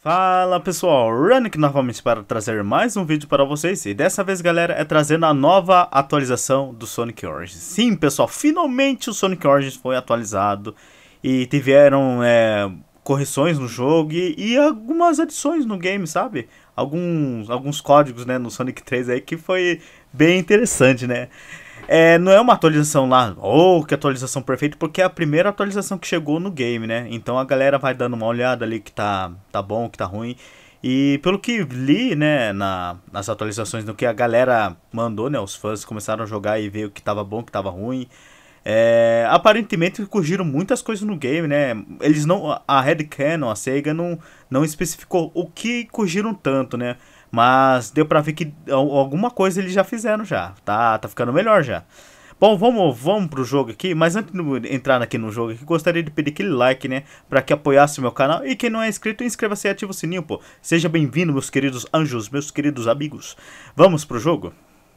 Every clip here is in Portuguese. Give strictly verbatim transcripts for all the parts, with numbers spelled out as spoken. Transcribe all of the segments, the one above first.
Fala pessoal, Runic novamente para trazer mais um vídeo para vocês. E dessa vez, galera, é trazendo a nova atualização do Sonic Origins. Sim pessoal, finalmente o Sonic Origins foi atualizado e tiveram é, correções no jogo e, e algumas adições no game, sabe? Alguns, alguns códigos, né, no Sonic três aí que foi bem interessante, né? É, não é uma atualização lá, oh, que atualização perfeita, porque é a primeira atualização que chegou no game, né? Então a galera vai dando uma olhada ali que tá, tá bom, que tá ruim. E pelo que li, né, na, nas atualizações, no que a galera mandou, né, os fãs começaram a jogar e ver o que tava bom, o que tava ruim. É, aparentemente corrigiram muitas coisas no game, né? Eles não, a Red Canon, a Sega não, não especificou o que corrigiram tanto, né? Mas deu pra ver que alguma coisa eles já fizeram já. Tá, tá ficando melhor já. Bom, vamos, vamos pro jogo aqui. Mas antes de entrar aqui no jogo aqui, gostaria de pedir aquele like, né? Pra que apoiasse o meu canal. E quem não é inscrito, inscreva-se e ativa o sininho, pô. Seja bem-vindo, meus queridos anjos, meus queridos amigos. Vamos pro jogo?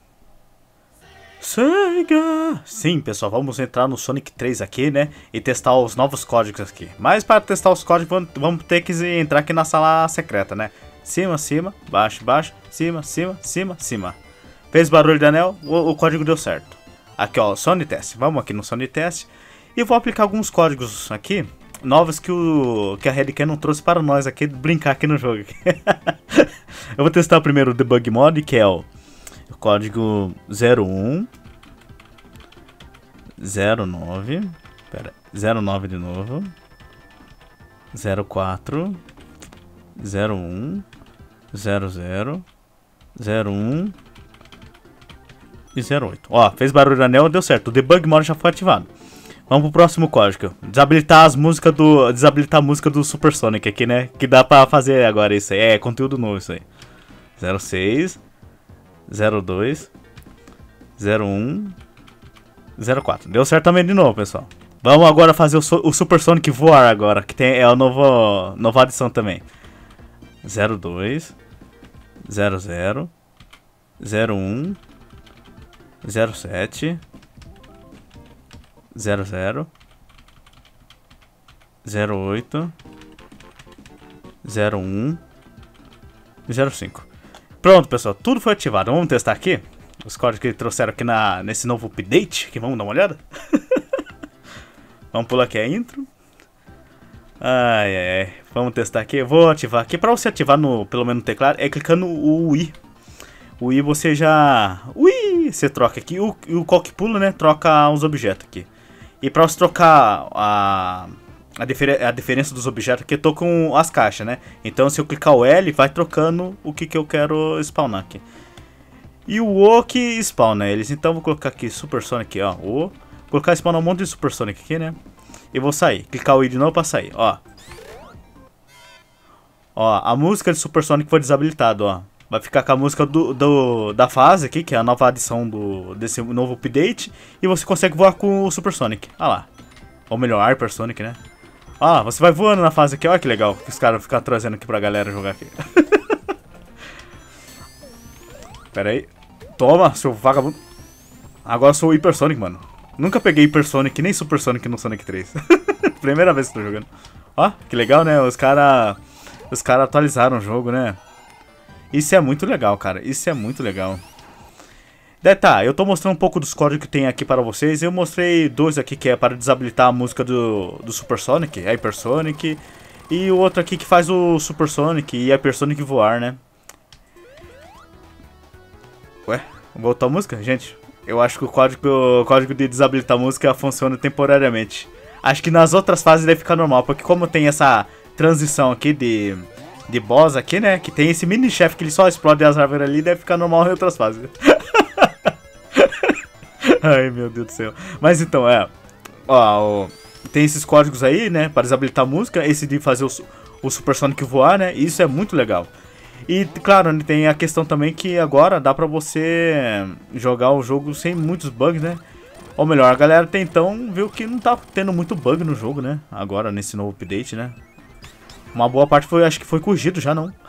Sega! Sim, pessoal, vamos entrar no Sonic três aqui, né? E testar os novos códigos aqui. Mas para testar os códigos, vamos, vamos ter que entrar aqui na sala secreta, né? Cima, cima, baixo, baixo, cima, cima, cima, cima. Fez barulho de anel, o, o código deu certo. Aqui, ó, Sonic Test. Vamos aqui no Sonic Test. E vou aplicar alguns códigos aqui, novos que, o, que a Red Canon trouxe para nós aqui, brincar aqui no jogo. Eu vou testar primeiro o Debug Mode, que é o, o código zero um zero nove, pera, zero nove de novo, zero quatro, zero um, zero zero, zero um e zero oito. Ó, fez barulho de anel, deu certo. O Debug Mode já foi ativado. Vamos pro próximo código. Desabilitar as músicas do. Desabilitar a música do Super Sonic aqui, né? Que dá pra fazer agora isso aí. É conteúdo novo isso aí. zero seis, zero dois, zero um, zero quatro. Deu certo também de novo, pessoal. Vamos agora fazer o, so o Super Sonic voar agora. Que tem, é a nova, nova adição também. zero dois, zero zero, zero um, zero sete, zero zero, zero oito, zero um, zero cinco. Pronto, pessoal, tudo foi ativado. Vamos testar aqui os códigos que trouxeram aqui na, nesse novo update. Que vamos dar uma olhada. Vamos pular aqui a intro. Ai, ai, ai. Vamos testar aqui. Eu vou ativar aqui. Pra você ativar no, pelo menos no teclado, é clicando o I. O I você já... Ui! Você troca aqui. O, o qual que pula, né? Troca os objetos aqui. E pra você trocar a, a, difer a diferença dos objetos aqui, eu tô com as caixas, né? Então se eu clicar o L, vai trocando o que, que eu quero spawnar aqui. E o O que spawna eles. Então vou colocar aqui Super Sonic, ó. O. Vou colocar spawnar um monte de Super Sonic aqui, né? E vou sair. Clicar o I de novo pra sair, ó. Ó, a música de Super Sonic foi desabilitada, ó. Vai ficar com a música do, do, da fase aqui, que é a nova adição do, desse novo update. E você consegue voar com o Super Sonic. Olha lá. Ou melhor, Hyper Sonic, né? Ah, você vai voando na fase aqui. Olha que legal que os caras ficam trazendo aqui pra galera jogar aqui. Pera aí. Toma, seu vagabundo. Agora eu sou o Hyper Sonic, mano. Nunca peguei Hyper Sonic nem Super Sonic no Sonic três. Primeira vez que tô jogando. Ó, que legal, né? Os caras os cara atualizaram o jogo, né? Isso é muito legal, cara. Isso é muito legal. Daí tá, eu tô mostrando um pouco dos códigos que tem aqui para vocês. Eu mostrei dois aqui que é para desabilitar a música do, do Super Sonic, Hyper Sonic. E o outro aqui que faz o Super Sonic e Hyper Sonic voar, né? Ué, voltou a música? Gente, eu acho que o código, o código de desabilitar a música funciona temporariamente. Acho que nas outras fases deve ficar normal, porque como tem essa transição aqui de... de boss aqui, né? Que tem esse mini chefe que ele só explode as árvores ali, deve ficar normal em outras fases. Ai, meu Deus do céu. Mas então, é. Ó, ó, tem esses códigos aí, né? Para desabilitar a música. Esse de fazer o, o Super Sonic voar, né? Isso é muito legal. E, claro, tem a questão também que agora dá pra você jogar o jogo sem muitos bugs, né? Ou melhor, a galera tem então viu que não tá tendo muito bug no jogo, né? Agora, nesse novo update, né? Uma boa parte foi, acho que foi corrigido já, não?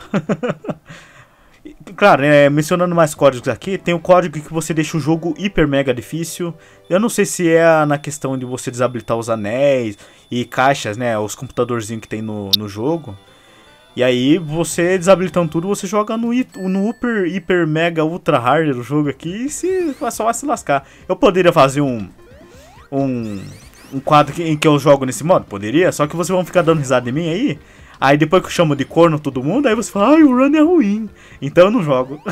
Claro, é, mencionando mais códigos aqui, tem o código que você deixa o jogo hiper mega difícil. Eu não sei se é na questão de você desabilitar os anéis e caixas, né? Os computadorzinhos que tem no, no jogo. E aí, você desabilitando tudo, você joga no, no Super, Hiper, Mega, Ultra Hard do jogo aqui e se, só vai se lascar. Eu poderia fazer um... Um, um quadro que, em que eu jogo nesse modo? Poderia, só que vocês vão ficar dando risada em mim aí. Aí depois que eu chamo de corno todo mundo, aí você fala, ai, o run é ruim. Então eu não jogo.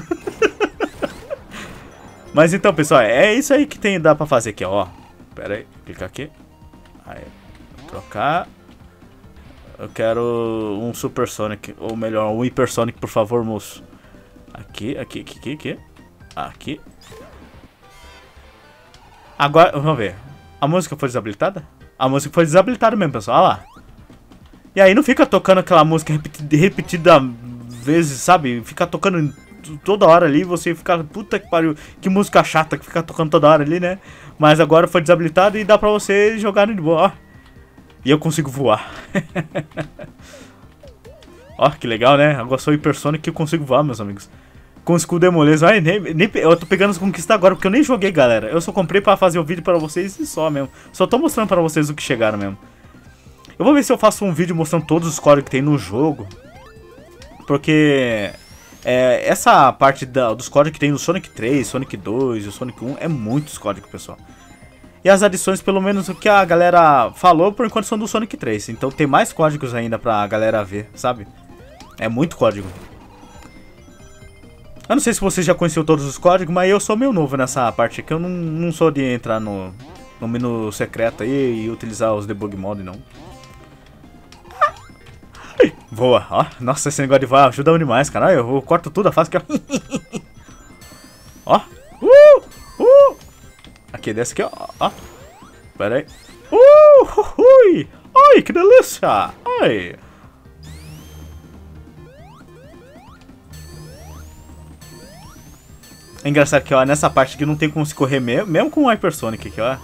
Mas então, pessoal, é isso aí que tem, dá pra fazer aqui, ó. Pera aí, clicar aqui. Aí, trocar. Eu quero um Super Sonic, ou melhor, um Hyper Sonic, por favor, moço. Aqui, aqui, aqui, aqui, aqui. Aqui. Agora, vamos ver. A música foi desabilitada? A música foi desabilitada mesmo, pessoal, olha lá. E aí não fica tocando aquela música repetida, repetida vezes, sabe? Fica tocando toda hora ali, você fica, puta que pariu, que música chata que fica tocando toda hora ali, né? Mas agora foi desabilitado e dá pra você jogar de boa, ó. E eu consigo voar. Ó, que legal, né? Agora sou Hyper Sonic e eu consigo voar, meus amigos. Com escudo demoleza. Ai, nem, nem, eu tô pegando as conquistas agora, porque eu nem joguei, galera. Eu só comprei pra fazer o vídeo pra vocês e só mesmo. Só tô mostrando pra vocês o que chegaram mesmo. Eu vou ver se eu faço um vídeo mostrando todos os códigos que tem no jogo. Porque... É, essa parte da, dos códigos que tem no Sonic três, Sonic dois e o Sonic um é muitos códigos, pessoal. E as adições, pelo menos o que a galera falou, por enquanto são do Sonic três. Então tem mais códigos ainda pra galera ver, sabe? É muito código. Eu não sei se você já conheceu todos os códigos, mas eu sou meio novo nessa parte aqui. Eu não, não sou de entrar no, no menu secreto aí e utilizar os debug mode, não. Ai, voa, ó. Nossa, esse negócio de voar ajuda demais, cara. Eu, eu corto tudo, eu faço aqui, ó. Ó. Uh, uh. Aqui, desce aqui, ó. ó. Pera aí. Uh, ui. Ai, que delícia. Ai. É engraçado que, ó, nessa parte aqui não tem como se correr mesmo, mesmo com o Hypersonic aqui, ó.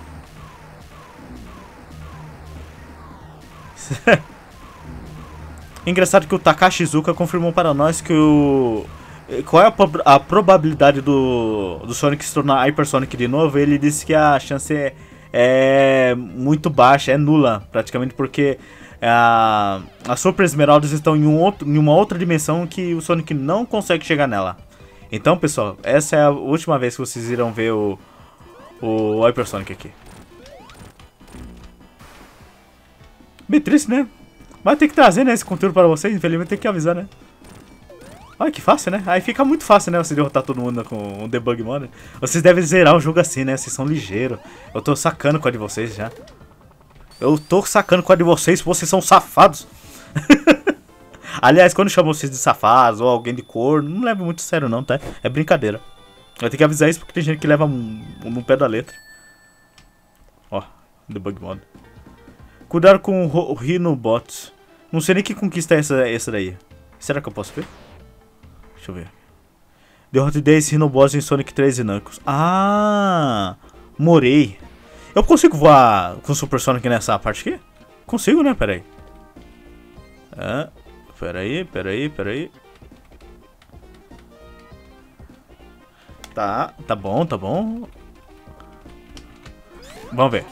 É engraçado que o Takashi Iizuka confirmou para nós que o... Qual é a, a probabilidade do, do Sonic se tornar Hypersonic de novo? Ele disse que a chance é, é muito baixa, é nula, praticamente, porque a, as Super Esmeraldas estão em, um outro, em uma outra dimensão que o Sonic não consegue chegar nela. Então, pessoal, essa é a última vez que vocês irão ver o, o Hypersonic aqui. Bem triste, né? Mas tem que trazer, né, esse conteúdo para vocês, infelizmente tem que avisar, né? Olha que fácil, né? Aí fica muito fácil, né, você derrotar todo mundo com um debug mode. Vocês devem zerar o jogo assim, né? Vocês são ligeiros. Eu tô sacando com a de vocês já. Eu tô sacando com a de vocês, vocês são safados. Aliás, quando chamam vocês de safados ou alguém de corno, não leva muito a sério não, tá? É brincadeira. Eu tenho que avisar isso porque tem gente que leva no pé da letra. Ó, debug mode. Cuidado com o Rhinobots. Não sei nem que conquista é essa, essa daí. Será que eu posso ver? Deixa eu ver. Derrote dez Rhinobots em Sonic três e Knuckles. Ah, morei. Eu consigo voar com o Super Sonic nessa parte aqui? Consigo, né? Pera aí. Ah, pera aí, pera aí, pera aí. Tá, tá bom, tá bom. Vamos ver.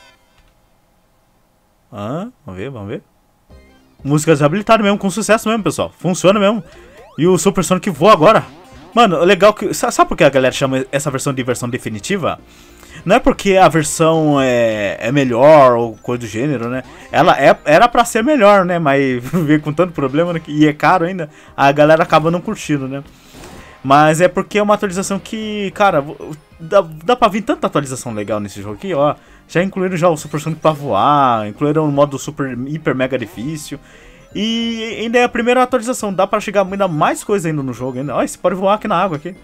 Ah, vamos ver, vamos ver. Música desabilitada mesmo, com sucesso mesmo, pessoal. Funciona mesmo. E o Super Sonic voa agora. Mano, legal que... Sabe por que a galera chama essa versão de versão definitiva? Não é porque a versão é, é melhor ou coisa do gênero, né? Ela é, era pra ser melhor, né? Mas veio com tanto problema, né? E é caro ainda. A galera acaba não curtindo, né? Mas é porque é uma atualização que, cara... Dá, dá pra vir tanta atualização legal nesse jogo aqui, ó. Já incluíram já o Super Sonic pra voar, incluíram o modo super, hiper, mega difícil. E ainda é a primeira atualização, dá pra chegar ainda mais coisa ainda no jogo ainda. Olha, você pode voar aqui na água aqui.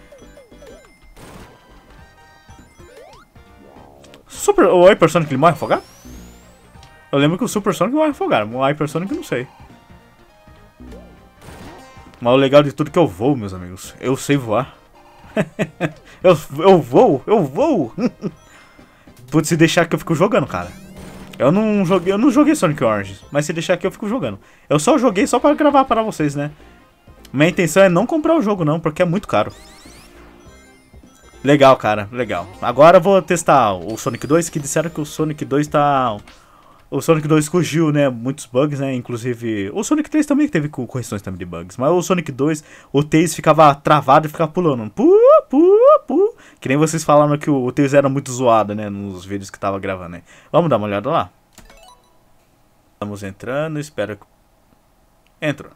Super, o Hyper Sonic ele morre afogado? Eu lembro que o Super Sonic morre afogado, o Hyper Sonic eu não sei. Mas o legal de tudo é que eu voo, meus amigos. Eu sei voar. eu, eu vou, eu vou. Putz, se deixar que eu fico jogando, cara. Eu não joguei, eu não joguei Sonic Origins, mas se deixar aqui eu fico jogando. Eu só joguei só pra gravar para vocês, né? Minha intenção é não comprar o jogo não, porque é muito caro. Legal, cara, legal. Agora eu vou testar o Sonic dois, que disseram que o Sonic dois tá O Sonic dois corrigiu, né, muitos bugs, né, inclusive... O Sonic três também teve correções também de bugs, mas o Sonic dois, o Tails ficava travado e ficava pulando. Pu, pu, pu. Que nem vocês falaram que o Tails era muito zoado, né, nos vídeos que tava gravando, né. Vamos dar uma olhada lá. Estamos entrando, espero que... Entrou.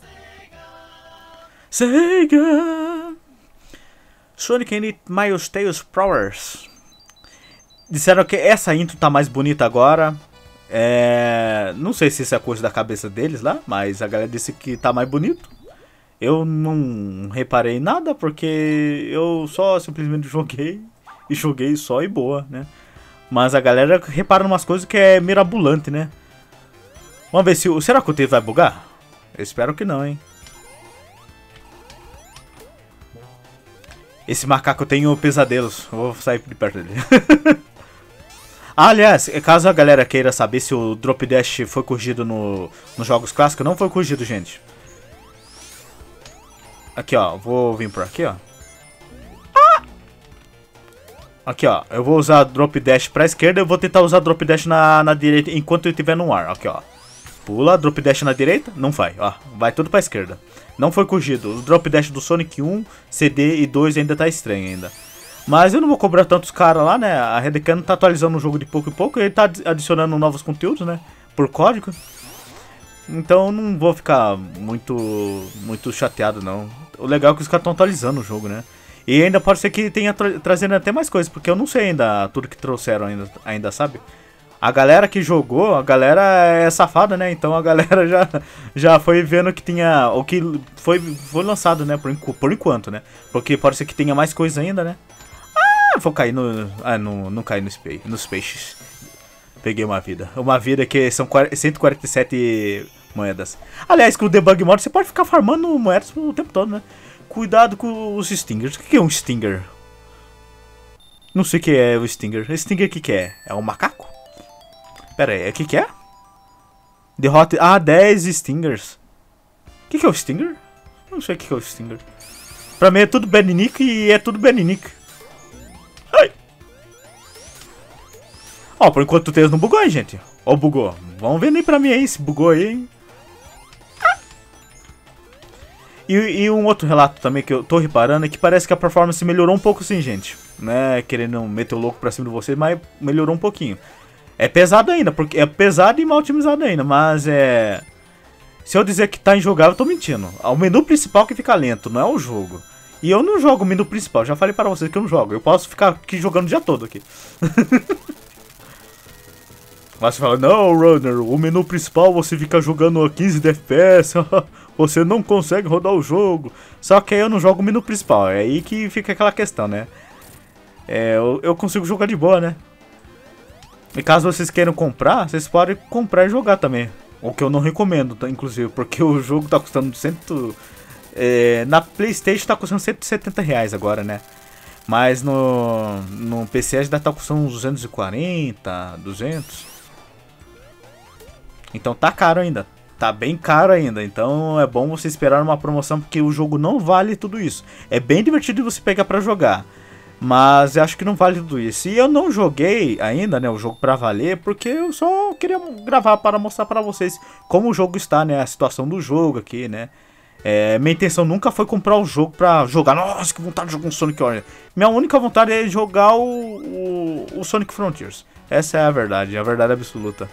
Sega! Sonic and Miles Tails Prowers. Disseram que essa intro tá mais bonita agora. É... Não sei se isso é coisa da cabeça deles lá, mas a galera disse que tá mais bonito. Eu não reparei em nada, porque eu só simplesmente joguei. E joguei só e boa, né? Mas a galera repara em umas coisas que é mirabolante, né? Vamos ver se o... Será que o Tails vai bugar? Eu espero que não, hein? Esse macaco tem pesadelos. Eu vou sair de perto dele. Ah, aliás, caso a galera queira saber se o Drop Dash foi corrigido no, nos jogos clássicos, não foi corrigido, gente. Aqui, ó. Vou vir por aqui, ó. Ah! Aqui, ó. Eu vou usar Drop Dash pra esquerda e eu vou tentar usar Drop Dash na, na direita enquanto eu estiver no ar. Aqui, ó. Pula, Drop Dash na direita. Não vai, ó. Vai tudo pra esquerda. Não foi corrigido. O Drop Dash do Sonic um, C D e dois ainda tá estranho ainda. Mas eu não vou cobrar tantos caras lá, né? A Red Can tá atualizando o jogo de pouco em pouco. E ele tá adicionando novos conteúdos, né? Por código. Então não vou ficar muito muito chateado, não. O legal é que os caras estão atualizando o jogo, né? E ainda pode ser que tenha tra trazendo até mais coisas. Porque eu não sei ainda tudo que trouxeram ainda, ainda, sabe? A galera que jogou, a galera é safada, né? Então a galera já, já foi vendo que tinha... O que foi, foi lançado, né? Por, por enquanto, né? Porque pode ser que tenha mais coisa ainda, né? Ah, vou cair no... Ah, não, não caí no space, nos peixes. Peguei uma vida. Uma vida que são cento e quarenta e sete moedas. Aliás, com o Debug Mode você pode ficar farmando moedas o tempo todo, né? Cuidado com os Stingers. O que é um Stinger? Não sei o que é o Stinger. Stinger o que, que é? É um macaco? Pera aí, o que que é? Derrota... Ah, dez Stingers. O que que é o Stinger? Não sei o que que é o Stinger. Pra mim é tudo Beninic e é tudo Beninic. Ai! Ó, por enquanto o Tails não bugou, hein, gente? Ó, bugou. Vamos ver nem pra mim aí se bugou aí, hein? Ah! E, e um outro relato também que eu tô reparando é que parece que a performance melhorou um pouco sim, gente. Não é querendo meter o louco pra cima de vocês, mas melhorou um pouquinho. É pesado ainda, porque é pesado e mal otimizado ainda, mas é... Se eu dizer que tá injogável, eu tô mentindo. O menu principal que fica lento, não é o jogo. E eu não jogo o menu principal, já falei para vocês que eu não jogo. Eu posso ficar aqui jogando o dia todo aqui. Mas você fala, não, Runner, o menu principal você fica jogando a quinze de F P S, você não consegue rodar o jogo. Só que aí eu não jogo o menu principal, é aí que fica aquela questão, né? É, eu, eu consigo jogar de boa, né? E caso vocês queiram comprar, vocês podem comprar e jogar também. O que eu não recomendo, tá, inclusive, porque o jogo tá custando cento... É, na PlayStation tá custando cento e setenta reais agora, né? Mas no, no P C já tá custando uns duzentos e quarenta, duzentos. Então tá caro ainda. Tá bem caro ainda. Então é bom você esperar uma promoção, porque o jogo não vale tudo isso. É bem divertido você pegar pra jogar. Mas eu acho que não vale tudo isso. E eu não joguei ainda, né, o jogo pra valer, porque eu só queria gravar para mostrar pra vocês como o jogo está, né, a situação do jogo aqui, né. É, minha intenção nunca foi comprar o jogo pra jogar. Nossa, que vontade de jogar um Sonic Origins. Minha única vontade é jogar o, o, o Sonic Frontiers. Essa é a verdade, a verdade absoluta.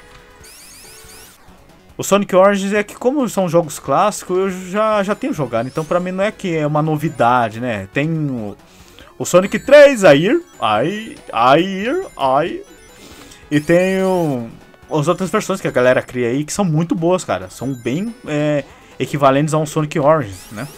O Sonic Origins é que, como são jogos clássicos, eu já, já tenho jogado. Então pra mim não é que é uma novidade, né. Tem... o O Sonic três, Air, Air, Air, Air. E tem o, as outras versões que a galera cria aí, que são muito boas, cara. São bem é, equivalentes a um Sonic Origins, né?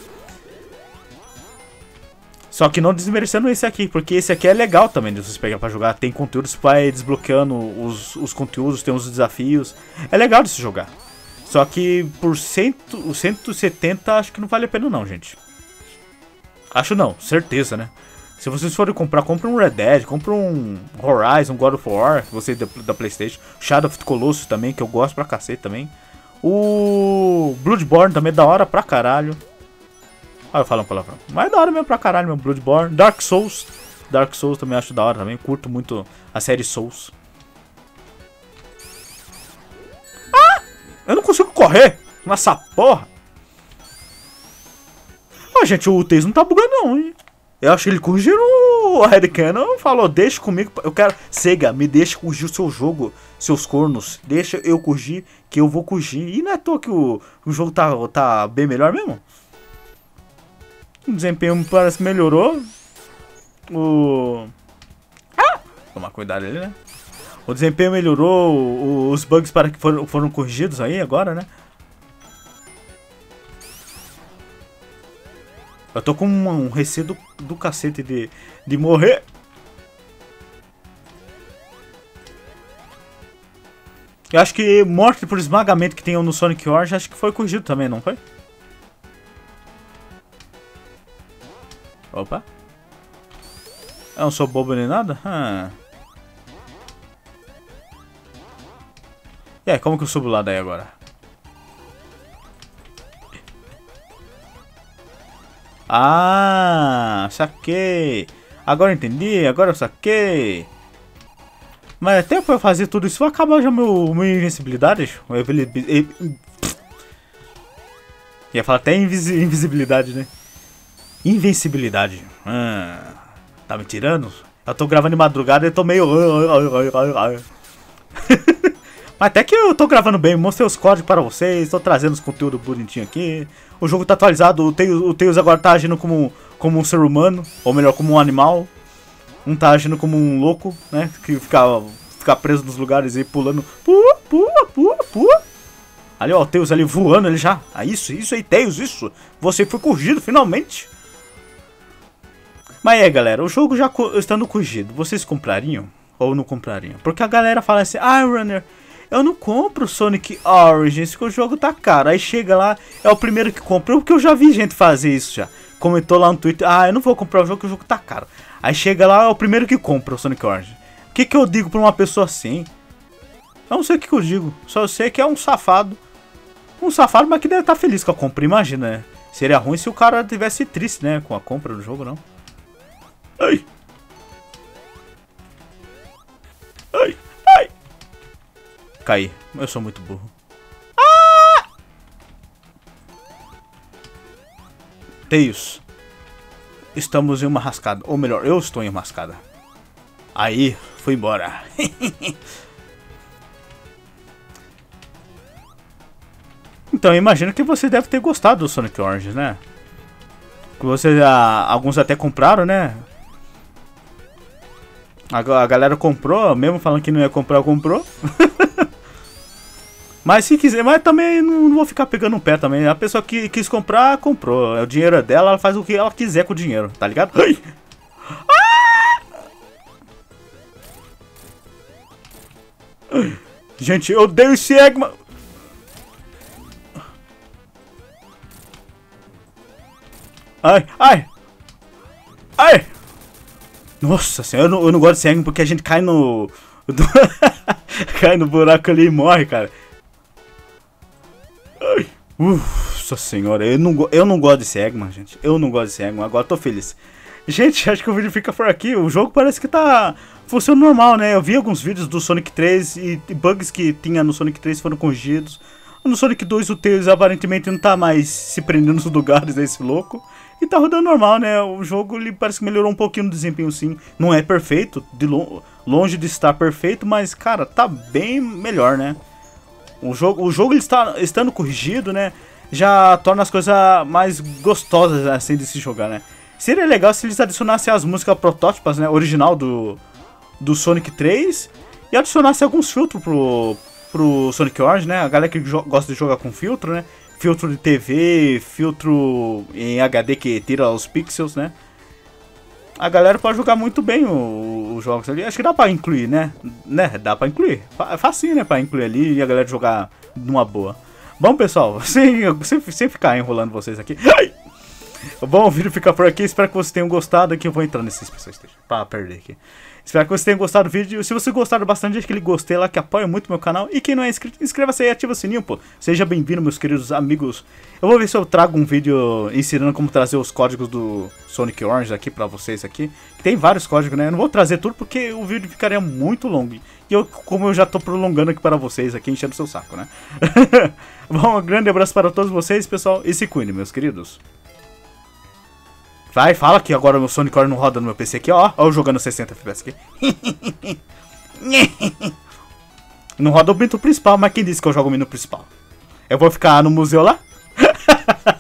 Só que não desmerecendo esse aqui, porque esse aqui é legal também de vocês pegar pra jogar. Tem conteúdos pra ir desbloqueando os, os conteúdos, tem os desafios. É legal de se jogar. Só que por cento, cento e setenta acho que não vale a pena não, gente. Acho não, certeza, né? Se vocês forem comprar, compra um Red Dead, compra um Horizon, God of War, você da, da PlayStation. Shadow of the Colossus também, que eu gosto pra cacete também. O Bloodborne também é da hora pra caralho. Ah, eu falo uma palavra. Mas é da hora mesmo pra caralho, meu Bloodborne. Dark Souls. Dark Souls também acho da hora também. Curto muito a série Souls. Eu não consigo correr nessa porra. Ó, gente, o Tails não tá bugando não, hein? Eu acho que ele corrigiu o Red Cannon. Falou, deixa comigo. Eu quero... Sega, me deixa corrigir o seu jogo, seus cornos. Deixa eu corrigir, que eu vou corrigir. E não é à toa que o, o jogo tá, tá bem melhor mesmo. O desempenho me parece que melhorou. O... Ah! Tomar cuidado ali, né? O desempenho melhorou. Os bugs para que foram, foram corrigidos aí agora, né? Eu tô com um receio do, do cacete de, de morrer. Eu acho que morte por esmagamento que tem no Sonic Origins, acho que foi corrigido também, não foi? Opa. Eu não sou bobo nem nada? Ah. E aí, como que eu subo lá daí agora? Ah, saquei. Agora eu entendi, agora eu saquei. Mas até pra eu fazer tudo isso, vai acabar já meu, minha invencibilidade. Ia falar até invis invisibilidade, né? Invencibilidade. Ah, tá me tirando? Eu tô gravando de madrugada e tô meio... Mas até que eu tô gravando bem, mostrei os códigos para vocês, tô trazendo os conteúdos bonitinhos aqui. O jogo tá atualizado, o Tails, o Tails agora tá agindo como, como um ser humano, ou melhor, como um animal. Um tá agindo como um louco, né, que fica, fica preso nos lugares e pulando. Pua, pua, pua, pua. Ali ó, o Tails ali voando, ele já. Ah, isso, isso aí, Tails, isso. Você foi corrigido, finalmente. Mas é, galera, o jogo já estando corrigido, vocês comprariam ou não comprariam? Porque a galera fala assim, ah, Runner... Eu não compro Sonic Origins, porque o jogo tá caro. Aí chega lá, é o primeiro que compra. Porque eu já vi gente fazer isso já. Comentou lá no Twitter, ah, eu não vou comprar o jogo, porque o jogo tá caro. Aí chega lá, é o primeiro que compra o Sonic Origins. O que que eu digo pra uma pessoa assim? Eu não sei o que que eu digo. Só eu sei que é um safado. Um safado, mas que deve estar feliz com a compra, imagina, né? Seria ruim se o cara tivesse triste, né, com a compra do jogo, não. Ai! Ai! Ai! Caí. Eu sou muito burro. Ah! Tails. Estamos em uma rascada. Ou melhor, eu estou em uma rascada. Aí, fui embora. Então, imagino que você deve ter gostado do Sonic Origins, né? Que você, ah, alguns até compraram, né? A, a galera comprou, mesmo falando que não ia comprar, comprou. Mas se quiser, mas também não, não vou ficar pegando um pé também. A pessoa que quis comprar, comprou. O dinheiro é dela, ela faz o que ela quiser com o dinheiro, tá ligado? Ai! Ah! Gente, eu odeio esse Eggman. Ai, ai! Ai! Nossa senhora, eu não, eu não gosto desse Eggman porque a gente cai no... cai no buraco ali e morre, cara. Ai, nossa senhora, eu não, eu não gosto desse Eggman, gente. Eu não gosto desse Eggman, agora tô feliz. Gente, acho que o vídeo fica por aqui. O jogo parece que tá funcionando normal, né? Eu vi alguns vídeos do Sonic três e, e bugs que tinha no Sonic três foram corrigidos. No Sonic dois o Tails aparentemente não tá mais se prendendo nos lugares desse louco. E tá rodando normal, né? O jogo ele parece que melhorou um pouquinho no desempenho, sim. Não é perfeito, de lo longe de estar perfeito, mas, cara, tá bem melhor, né? O jogo, o jogo ele está estando corrigido, né? Já torna as coisas mais gostosas, assim, de se jogar, né? Seria legal se eles adicionassem as músicas protótipas, né? Original do, do Sonic três. E adicionassem alguns filtros pro, pro Sonic Origins, né? A galera que gosta de jogar com filtro, né? Filtro de T V, filtro em H D que tira os pixels, né? A galera pode jogar muito bem os jogos ali. Acho que dá pra incluir, né? né? Dá pra incluir. É facinho, né? Pra incluir ali e a galera jogar numa boa. Bom, pessoal, sem, sem, sem ficar enrolando vocês aqui. Ai! Bom, o vídeo fica por aqui. Espero que vocês tenham gostado. Aqui eu vou entrar nesse Special Station pra perder aqui. Espero que vocês tenham gostado do vídeo. Se vocês gostaram bastante, deixa aquele gostei lá que apoia muito meu canal. E quem não é inscrito, inscreva-se aí e ativa o sininho, pô. Seja bem-vindo, meus queridos amigos. Eu vou ver se eu trago um vídeo ensinando como trazer os códigos do Sonic Orange aqui pra vocês aqui. Tem vários códigos, né? Eu não vou trazer tudo porque o vídeo ficaria muito longo. E eu, como eu já tô prolongando aqui para vocês, aqui enchendo o seu saco, né? Bom, um grande abraço para todos vocês, pessoal. E se cuidem, meus queridos. Vai, fala que agora o meu Sonic Orange não roda no meu P C aqui, ó. Ó, eu jogando sessenta F P S aqui. Não roda o menu principal, mas quem disse que eu jogo o menu principal? Eu vou ficar no museu lá?